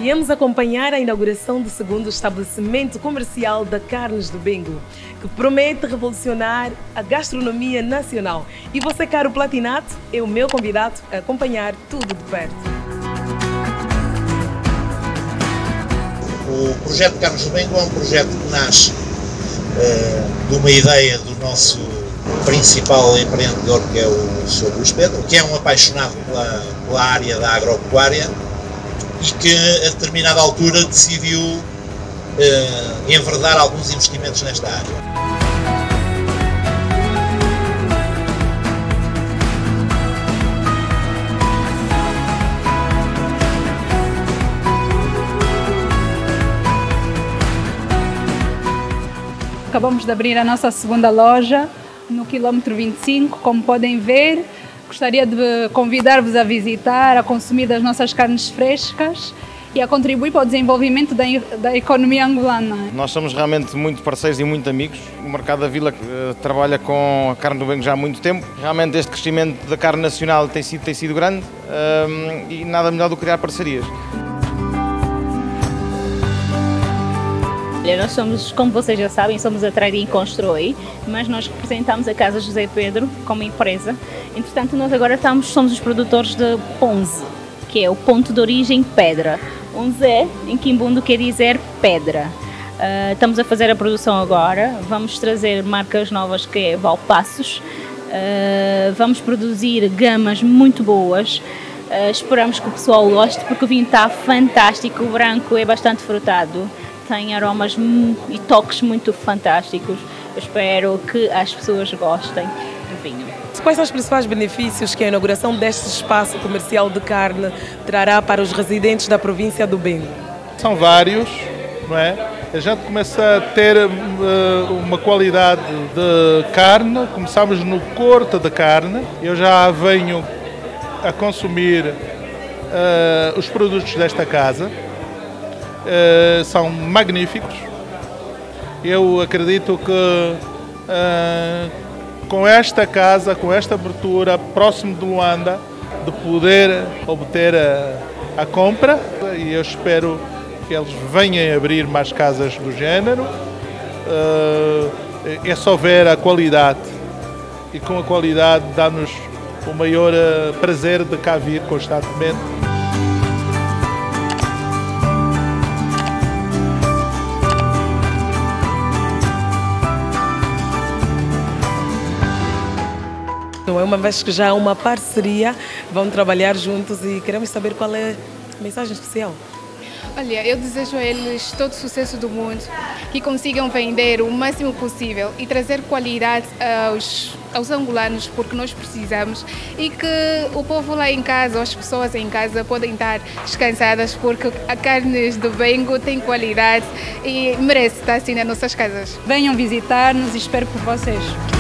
Viemos acompanhar a inauguração do segundo estabelecimento comercial da Carnes do Bengo, que promete revolucionar a gastronomia nacional. E você, caro Platinato, é o meu convidado a acompanhar tudo de perto. O projeto Carnes do Bengo é um projeto que nasce de uma ideia do nosso principal empreendedor, que é o Sr. Luís Pedro, que é um apaixonado pela área da agropecuária e que a determinada altura decidiu enverdar alguns investimentos nesta área. Acabamos de abrir a nossa segunda loja no quilômetro 25, como podem ver. Gostaria de convidar-vos a visitar, a consumir das nossas carnes frescas e a contribuir para o desenvolvimento da economia angolana. Nós somos realmente muito parceiros e muito amigos. O Mercado da Vila trabalha com a carne do Bengo já há muito tempo. Realmente este crescimento da carne nacional tem sido grande e nada melhor do que criar parcerias. Nós somos, como vocês já sabem, somos a Trading Constrói, mas nós representamos a Casa José Pedro como empresa. Entretanto, nós agora somos os produtores de Ponze, que é o ponto de origem pedra. Onze em Quimbundo quer dizer pedra. Estamos a fazer a produção agora, vamos trazer marcas novas que é Valpassos, vamos produzir gamas muito boas. Esperamos que o pessoal goste porque o vinho está fantástico, o branco é bastante frutado. Tem aromas e toques muito fantásticos. Eu espero que as pessoas gostem do vinho. Quais são os principais benefícios que a inauguração deste espaço comercial de carne trará para os residentes da província do Bengo? São vários, não é? A gente começa a ter uma qualidade de carne, começamos no corte de carne. Eu já venho a consumir os produtos desta casa. São magníficos. Eu acredito que com esta casa, com esta abertura, próximo de Luanda, de poder obter a compra, e eu espero que eles venham a abrir mais casas do género. É só ver a qualidade, e com a qualidade dá-nos o maior prazer de cá vir constantemente. Uma vez que já há uma parceria, vão trabalhar juntos e queremos saber qual é a mensagem especial. Olha, eu desejo a eles todo o sucesso do mundo, que consigam vender o máximo possível e trazer qualidade aos angolanos, porque nós precisamos, e que o povo lá em casa, as pessoas em casa podem estar descansadas, porque a Carnes do Bengo tem qualidade e merece estar assim nas nossas casas. Venham visitar-nos e espero por vocês.